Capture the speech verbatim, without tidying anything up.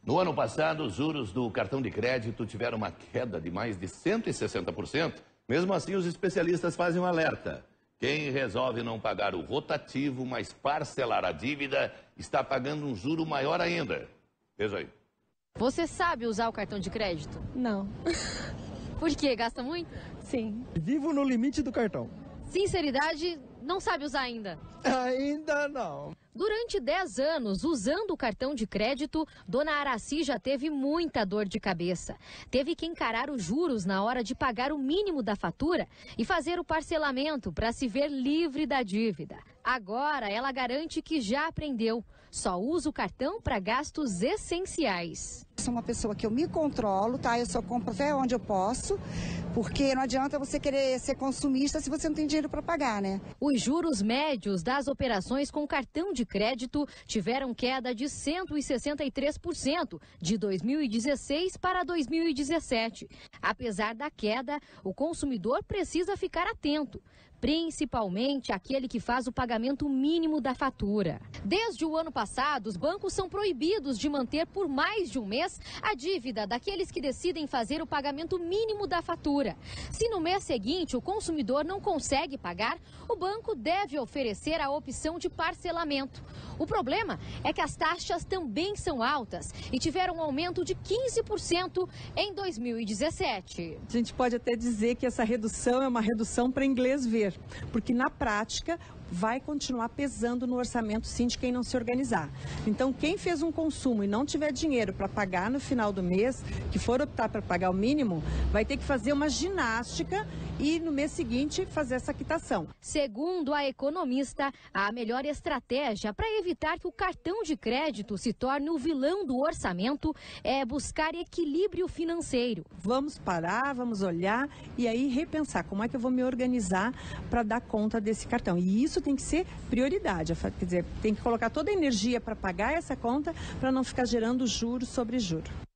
No ano passado, os juros do cartão de crédito tiveram uma queda de mais de cento e sessenta por cento. Mesmo assim, os especialistas fazem um alerta. Quem resolve não pagar o rotativo, mas parcelar a dívida, está pagando um juro maior ainda. Veja aí. Você sabe usar o cartão de crédito? Não. Por quê? Gasta muito? Sim. Vivo no limite do cartão. Sinceridade, não sabe usar ainda? Ainda não. Durante dez anos, usando o cartão de crédito, Dona Araci já teve muita dor de cabeça. Teve que encarar os juros na hora de pagar o mínimo da fatura e fazer o parcelamento para se ver livre da dívida. Agora, ela garante que já aprendeu. Só usa o cartão para gastos essenciais. Sou uma pessoa que eu me controlo, tá? Eu só compro até onde eu posso, porque não adianta você querer ser consumista se você não tem dinheiro para pagar, né? Os juros médios das operações com cartão de crédito tiveram queda de cento e sessenta e três por cento de dois mil e dezesseis para dois mil e dezessete. Apesar da queda, o consumidor precisa ficar atento, principalmente aquele que faz o pagamento mínimo da fatura. Desde o ano passado, os bancos são proibidos de manter por mais de um mês a dívida daqueles que decidem fazer o pagamento mínimo da fatura. Se no mês seguinte o consumidor não consegue pagar, o banco deve oferecer a opção de parcelamento. O problema é que as taxas também são altas e tiveram um aumento de quinze por cento em dois mil e dezessete. A gente pode até dizer que essa redução é uma redução para inglês ver, porque na prática vai continuar pesando no orçamento sim de quem não se organizar. Então, quem fez um consumo e não tiver dinheiro para pagar no final do mês, que for optar para pagar o mínimo, vai ter que fazer uma ginástica e no mês seguinte fazer essa quitação. Segundo a economista, a melhor estratégia para evitar que o cartão de crédito se torne o vilão do orçamento é buscar equilíbrio financeiro. Vamos parar, vamos olhar e aí repensar como é que eu vou me organizar para dar conta desse cartão. E isso tem que ser prioridade, quer dizer, tem que colocar toda a energia para pagar essa conta para não ficar gerando juros sobre juros.